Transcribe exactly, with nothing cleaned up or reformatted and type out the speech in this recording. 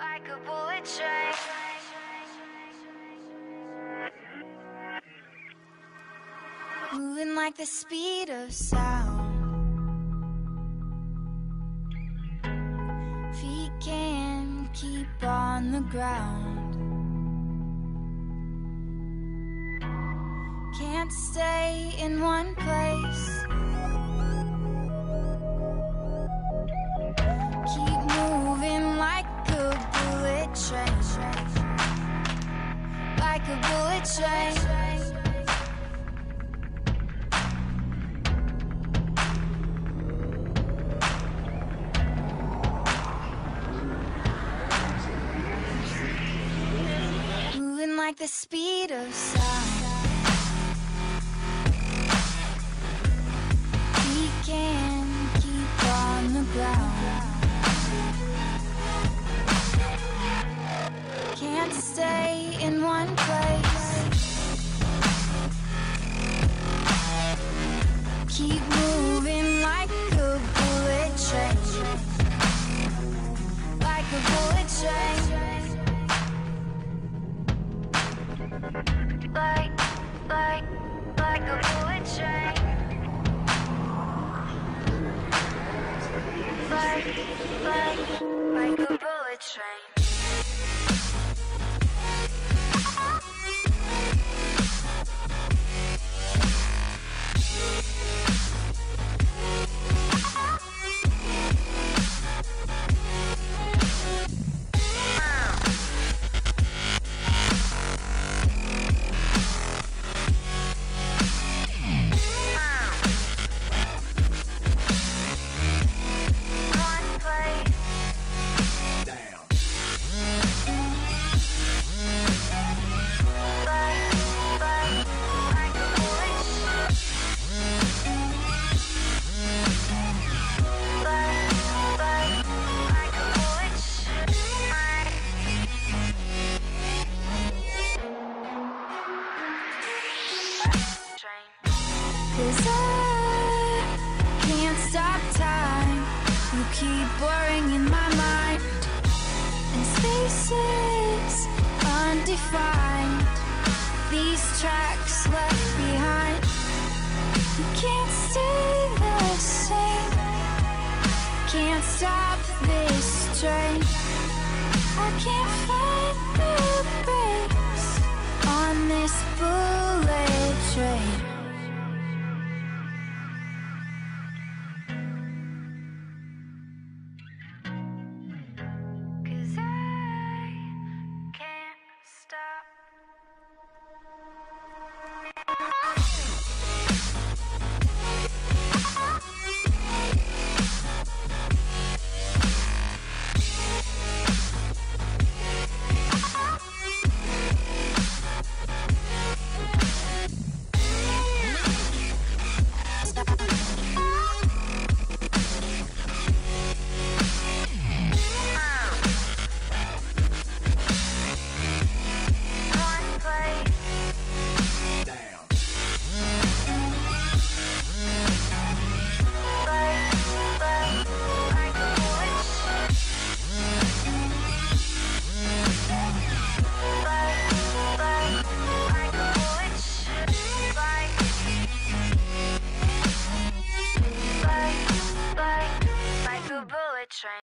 like a bullet train. Moving like the speed of sound. Feet can't keep on the ground. Can't stay in one place. Keep moving like a bullet train. Like a bullet train. Moving like the speed of sound. We can't keep on the ground. Can't stay in one place. Keep moving like a bullet train. Like a bullet train. Like, like, like a bullet train. Like, like, like a bullet train. Cause I can't stop time. You keep blurring in my mind, and spaces undefined. These tracks left behind. You can't stay the same. Can't stop this train. I can't find the brakes on this bullet train. Bullet train.